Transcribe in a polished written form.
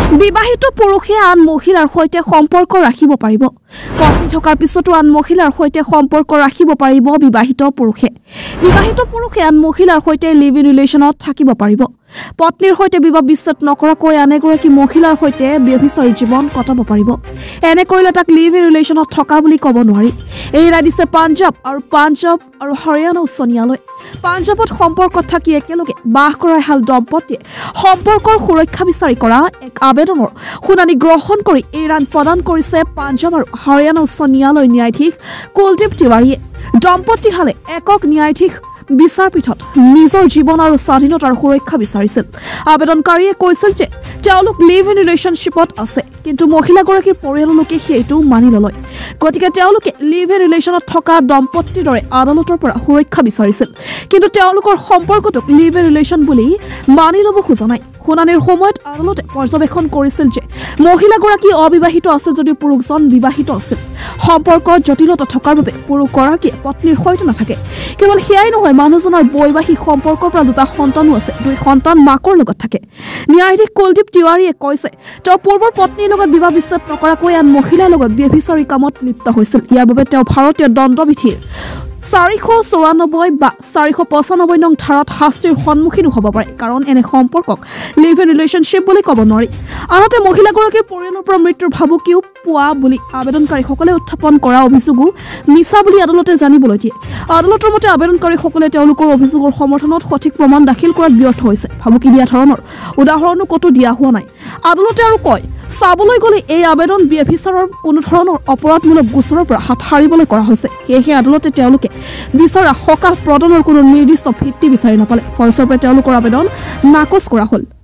বিবাহিত পুৰুষে আন মহিলাৰ সৈতে সম্পৰ্ক ৰাখিব পাৰিব। পত্নী থকাৰ পিছতো আন মহিলাৰ সৈতে সম্পৰ্ক ৰাখিব পাৰিব বিবাহিত পুৰুষে। বিবাহিত পুৰুষে আন মহিলাৰ সৈতে লিভ ইন ৰিলেশ্যনত থাকিব পাৰিব। পত্নীৰ সৈতে বিবাহ বিচ্ছেদ নকৰাকৈ আন এগৰাকী মহিলাৰ সৈতে ব্যভিচাৰী জীৱন কটাব পাৰিব। এনে কৰিলে তাক লিভ ইন ৰিলেশ্যনত থকা বুলি ক'ব নোৱাৰি। এই ৰায় দিছে পাঞ্জাৱ আৰু হাৰিয়ানা উচ্চ ন্যায়ালয়। পাঞ্জাৱত সম্পৰ্কত থাকি একেলগে বাস কৰা এহাল দম্পতীয়ে সম্পৰ্কৰ সুৰক্ষা বিচাৰি কৰা এক আবেদনৰ শুনানি গ্ৰহণ কৰি এই ৰায় প্ৰদান কৰিছে পাঞ্জাৱ আৰু হাৰিয়ানা উচ্চ ন্যায়ালয়ৰ ন্যায়াধীশ কুলদীপ তিৱাৰীয়ে। দম্পতীহালে একক ন্যায়াধীশ বিচাৰপীঠত নিজৰ জীৱন আৰু স্বাধীনতাৰ সুৰক্ষা বিচাৰিছিল। আবেদনকাৰীয়ে কৈছিল যে তেওঁলোক লিভ ইন ৰিলেশ্যনশ্বিপত আছে, কিন্তু মহিলাগৰাকীৰ পৰিয়ালৰ লোকে সেইটো মানি নলয়। গতিকে তেওঁলোকে লিভ ইন ৰিলেশ্যনত থকা দম্পতীৰ দৰে আদালতৰ পৰা সুৰক্ষা বিচাৰিছিল, কিন্তু তেওঁলোকৰ সম্পৰ্কটোক লিভ ইন ৰিলেশ্যন বুলি মানি ল'ব খোজা নাই। শুনানিৰ সময়ত আদালতে পৰ্যবেক্ষণ কৰিছিল যে মহিলাগৰাকী অবিবাহিত আছিল যদিও পুৰুষজন বিবাহিত আছিল। সম্পৰ্কত জটিলতা থকাৰ বাবে পুৰুষগৰাকীয়ে পত্নীৰ সৈতে নাথাকে। কেৱল সেয়াই নহয়, মানুহজনৰ বৈবাহিক সম্পৰ্কৰ পৰা দুটা সন্তানো আছে। দুই সন্তান মাকৰ লগত থাকে। ন্যায়াধীশ কুলদীপ তিৱাৰীয়ে কৈছে তেওঁ পূৰ্বৰ পত্নীৰ লগত বিবাহ বিচ্ছেদ নকৰাকৈ আন মহিলাৰ লগত ব্যভিচাৰী কামত লিপ্ত হৈছিল। ইয়াৰ বাবে তেওঁ ভাৰতীয় দণ্ডবিধিৰ 494 বা 495 নং ধাৰাত শাস্তিৰ সন্মুখীনো হ'ব পাৰে, কাৰণ এনে সম্পৰ্কক লিভ ইন ৰিলেশ্যনশ্বিপ বুলি ক'ব নোৱাৰি। আনহাতে মহিলাগৰাকীৰ পৰিয়ালৰ পৰা মৃত্যুৰ ভাবুকিও পোৱা বুলি আবেদনকাৰীসকলে উত্থাপন কৰা অভিযোগো মিছা বুলি আদালতে জানিবলৈ দিয়ে। আদালতৰ মতে আবেদনকাৰীসকলে তেওঁলোকৰ অভিযোগৰ সমৰ্থনত সঠিক প্ৰমাণ দাখিল কৰাত ব্যৰ্থ হৈছে। ভাবুকি দিয়া ধৰণৰ উদাহৰণো ক'তো দিয়া হোৱা নাই। আদালতে আৰু কয়, চাবলৈ গ'লে এই আবেদন ব্যভিচাৰৰ কোনো ধৰণৰ অপৰাধমূলক গোচৰৰ পৰা হাত সাৰিবলৈ কৰা হৈছে। সেয়েহে আদালতে তেওঁলোকে বিচৰা সকাহ প্ৰদানৰ কোনো নিৰ্দিষ্ট ভিত্তি বিচাৰি নাপালে। ফলস্বৰূপে তেওঁলোকৰ আবেদন নাকচ কৰা হ'ল।